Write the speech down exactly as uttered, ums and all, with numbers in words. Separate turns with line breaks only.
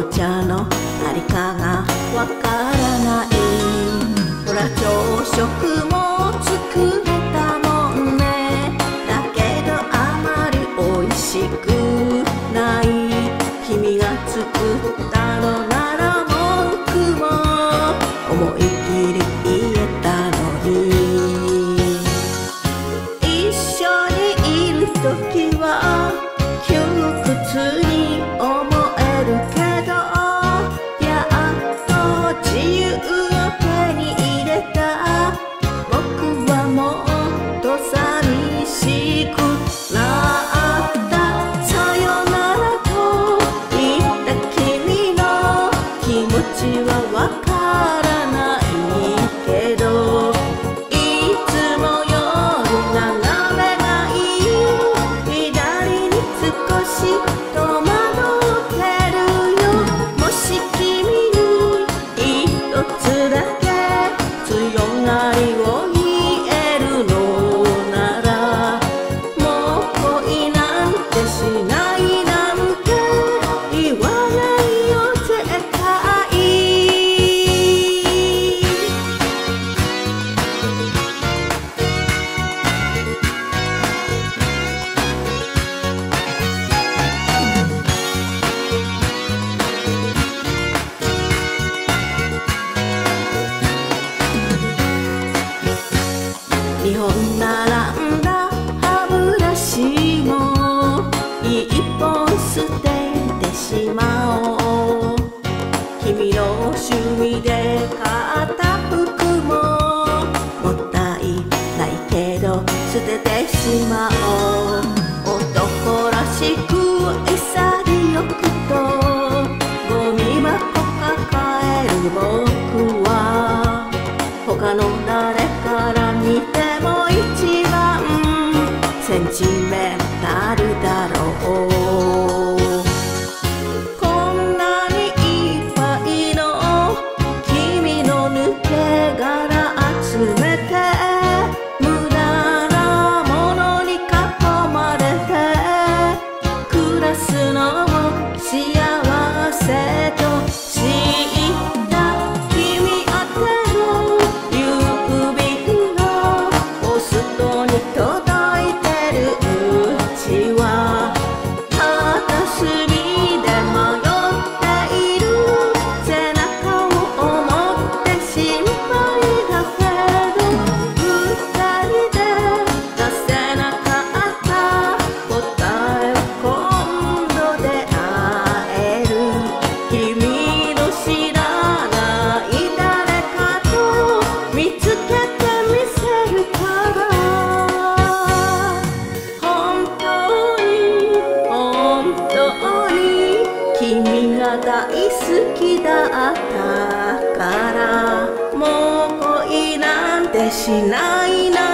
紅茶のありかがわからない。ほら朝食も作れたもんね。だけどあまりおいしくない。君が作ったのなら文句も思い切り言えたのに。一緒にいる時は窮屈に思えるけど、やっと自由を手に入れた僕はもっと寂しくなった。さよならと言った君の気持ちはわからないけど、いつも夜眺めがいい。左に少し戸惑ってるよ。もし君に一つだけ強がりを言えるのなら、もう恋なんてしないなんて言わないよ絶対。にほん並んだ歯ブラシもいっぽん捨ててしまおう。君の趣味で買った服ももったいないけど捨ててしまおう。男らしく潔くとゴミ箱抱える僕は、他の誰から見ても一番センチメンタルだろう。こんなにいっぱいの君の抜け殻集めて、無駄なものに囲まれて暮らすのも幸せと知った。君宛ての郵便のポストに届いてるうちは、片隅で迷っている背中を思って心配だけど、二人で出せなかった答えは今度で会える。君の知らない誰かと見つけてみせるから。本当に本当に君が大好きだったから、もう恋なんてしないな